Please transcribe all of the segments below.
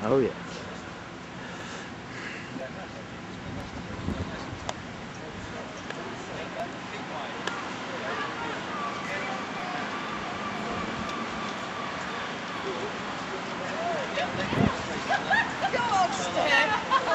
Oh yeah. Go on, Steph.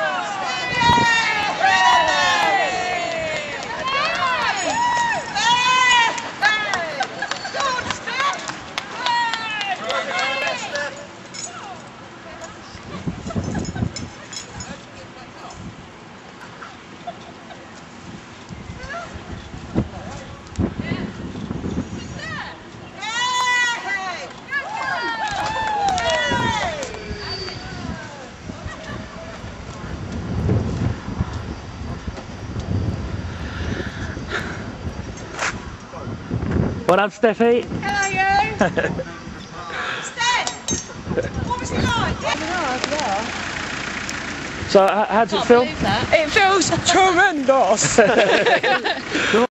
Well done, Steffi. Hello, you. Steph, what was it like? Yeah. So, how does it feel? It feels tremendous.